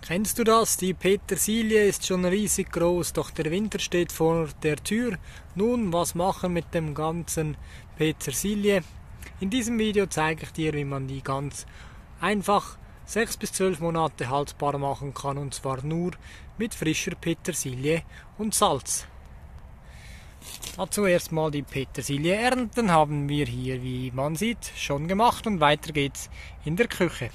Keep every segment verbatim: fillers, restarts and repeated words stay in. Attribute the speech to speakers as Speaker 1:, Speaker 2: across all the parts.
Speaker 1: Kennst du das? Die Petersilie ist schon riesig groß, doch der Winter steht vor der Tür. Nun, was machen mit dem ganzen Petersilie? In diesem Video zeige ich dir, wie man die ganz einfach sechs bis zwölf Monate haltbar machen kann, und zwar nur mit frischer Petersilie und Salz. Dazu erstmal die Petersilie ernten, haben wir hier, wie man sieht, schon gemacht, und weiter geht's in der Küche.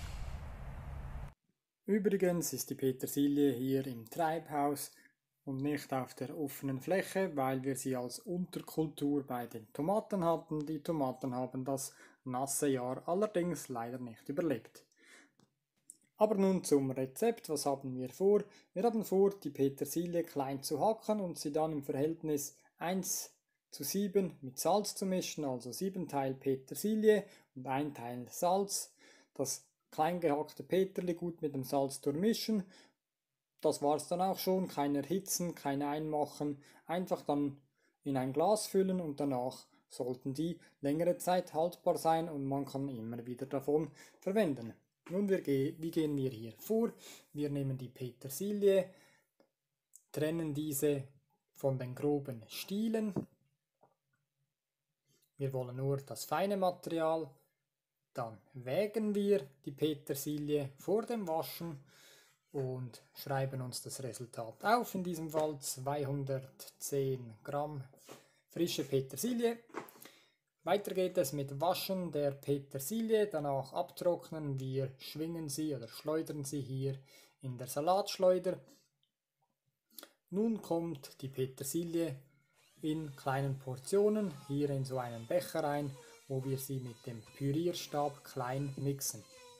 Speaker 1: Übrigens ist die Petersilie hier im Treibhaus und nicht auf der offenen Fläche, weil wir sie als Unterkultur bei den Tomaten hatten. Die Tomaten haben das nasse Jahr allerdings leider nicht überlebt. Aber nun zum Rezept. Was haben wir vor? Wir haben vor, die Petersilie klein zu hacken und sie dann im Verhältnis eins zu sieben mit Salz zu mischen, also sieben Teil Petersilie und ein Teil Salz. Das klein gehackte Peterli gut mit dem Salz durchmischen. Das war es dann auch schon. Kein Erhitzen, kein Einmachen. Einfach dann in ein Glas füllen und danach sollten die längere Zeit haltbar sein und man kann immer wieder davon verwenden. Nun, wir ge wie gehen wir hier vor? Wir nehmen die Petersilie, trennen diese von den groben Stielen. Wir wollen nur das feine Material. Dann wägen wir die Petersilie vor dem Waschen und schreiben uns das Resultat auf. In diesem Fall zweihundertzehn Gramm frische Petersilie. Weiter geht es mit Waschen der Petersilie, danach abtrocknen. Wir schwingen sie oder schleudern sie hier in der Salatschleuder. Nun kommt die Petersilie in kleinen Portionen hier in so einen Becher rein, wo wir sie mit dem Pürierstab klein mixen.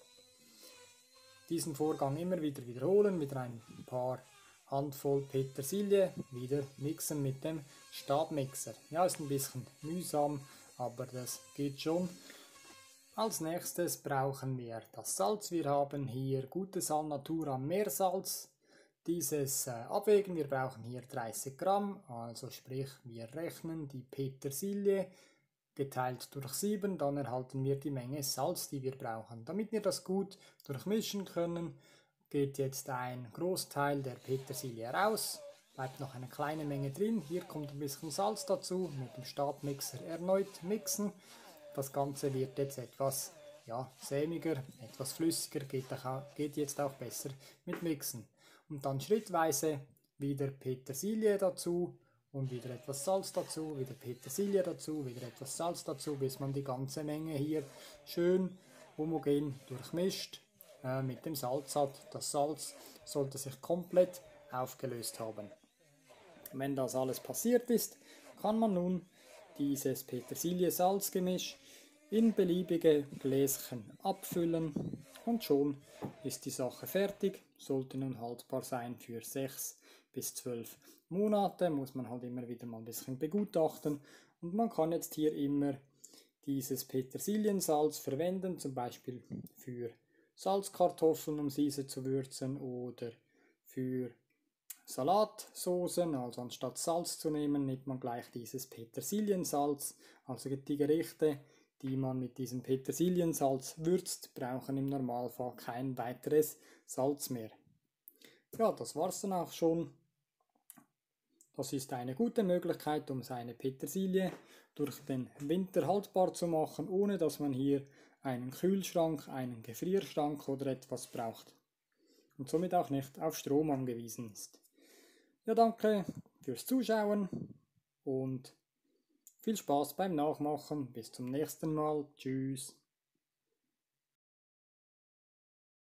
Speaker 1: Diesen Vorgang immer wieder wiederholen, mit ein paar Handvoll Petersilie wieder mixen mit dem Stabmixer. Ja, ist ein bisschen mühsam, aber das geht schon. Als nächstes brauchen wir das Salz. Wir haben hier gutes Alnatura Meersalz. Dieses äh, abwägen, wir brauchen hier dreißig Gramm, also sprich wir rechnen die Petersilie geteilt durch sieben, dann erhalten wir die Menge Salz, die wir brauchen. Damit wir das gut durchmischen können, geht jetzt ein Großteil der Petersilie raus, bleibt noch eine kleine Menge drin. Hier kommt ein bisschen Salz dazu, mit dem Stabmixer erneut mixen. Das Ganze wird jetzt etwas ja, sämiger, etwas flüssiger, geht, auch, geht jetzt auch besser mit Mixen. Und dann schrittweise wieder Petersilie dazu. Und wieder etwas Salz dazu, wieder Petersilie dazu, wieder etwas Salz dazu, bis man die ganze Menge hier schön homogen durchmischt äh, mit dem Salz hat. Das Salz sollte sich komplett aufgelöst haben. Wenn das alles passiert ist, kann man nun dieses Petersilie-Salz-Gemisch in beliebige Gläschen abfüllen und schon ist die Sache fertig. Sollte nun haltbar sein für sechs bis zwölf Monate, muss man halt immer wieder mal ein bisschen begutachten, und man kann jetzt hier immer dieses Petersiliensalz verwenden, zum Beispiel für Salzkartoffeln, um diese zu würzen, oder für Salatsoßen. Also anstatt Salz zu nehmen, nimmt man gleich dieses Petersiliensalz. Also die Gerichte, die man mit diesem Petersiliensalz würzt, brauchen im Normalfall kein weiteres Salz mehr. Ja, das war's dann auch schon. Das ist eine gute Möglichkeit, um seine Petersilie durch den Winter haltbar zu machen, ohne dass man hier einen Kühlschrank, einen Gefrierschrank oder etwas braucht und somit auch nicht auf Strom angewiesen ist. Ja, danke fürs Zuschauen und viel Spaß beim Nachmachen. Bis zum nächsten Mal. Tschüss.